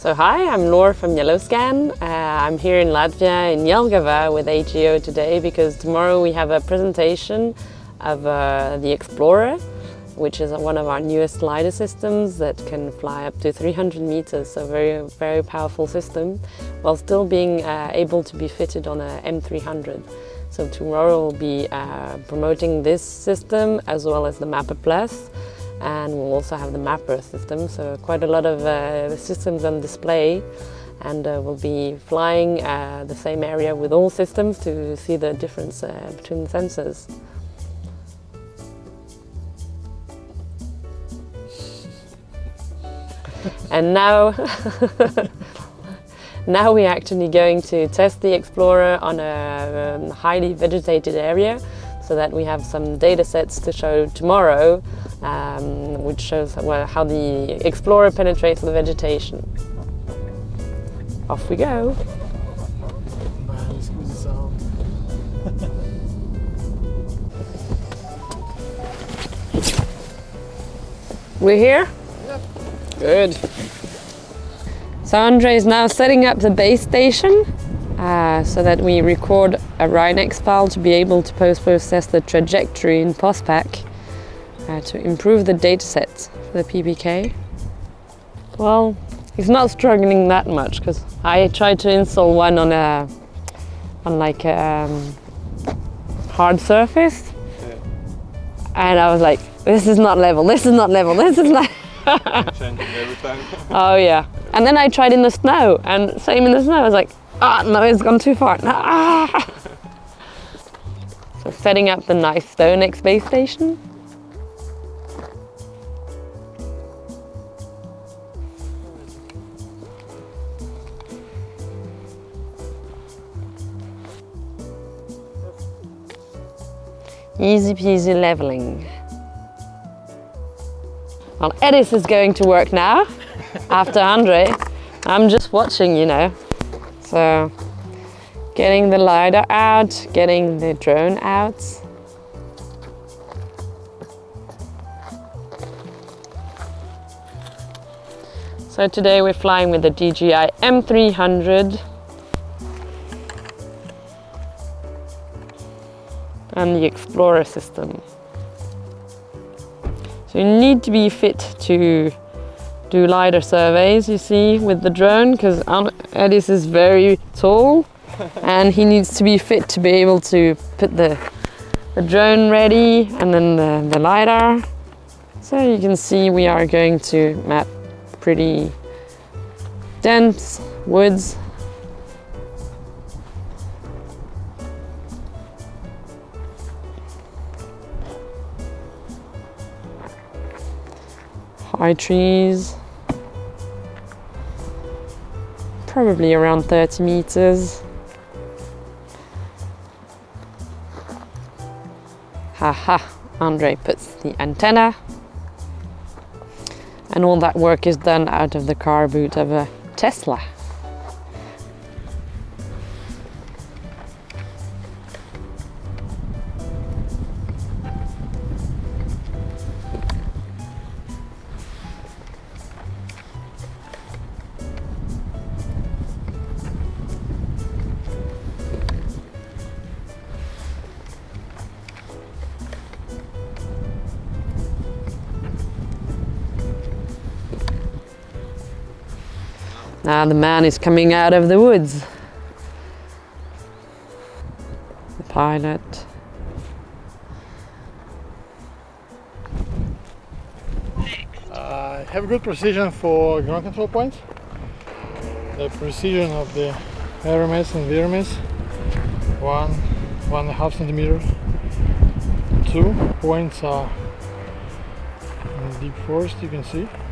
So hi, I'm Laura from YellowScan. I'm here in Latvia, in Jelgava with A-GEO today because tomorrow we have a presentation of the Explorer, which is one of our newest LiDAR systems that can fly up to 300 meters, so very powerful system, while still being able to be fitted on a M300. So tomorrow we'll be promoting this system as well as the Mapper Plus. And we'll also have the Mapper system, so quite a lot of systems on display, and we'll be flying the same area with all systems to see the difference between the sensors. And now, now we're actually going to test the Explorer on a highly vegetated area, so that we have some data sets to show tomorrow, which shows how the Explorer penetrates the vegetation. Off we go! We're here? Yep. Good. So Andre is now setting up the base station so that we record a RINEX file to be able to post-process the trajectory in PostPack to improve the dataset for the PPK. Well, he's not struggling that much because I tried to install one on like a hard surface, and I was like, this is not level, this is not level, this is not. Changing every time. Oh yeah. And then I tried in the snow, and same in the snow. I was like, ah, no, it's gone too far. Ah. So setting up the nice StoneX base station. Easy peasy leveling. Well, Edis is going to work now after Andre. I'm just watching, you know. So, getting the LiDAR out, getting the drone out. So today we're flying with the DJI M300 and the Explorer system. So you need to be fit to do LiDAR surveys, you see, with the drone, because Edis is very tall and he needs to be fit to be able to put the drone ready and then the LiDAR. So you can see we are going to map pretty dense woods. High trees, probably around 30 meters. Haha, Andre puts the antenna. And all that work is done out of the car boot of a Tesla. Now the man is coming out of the woods. The pilot. Have good precision for ground control points. The precision of the RMS and VRMS, 1.5 centimeters. 2 points are in deep forest, you can see.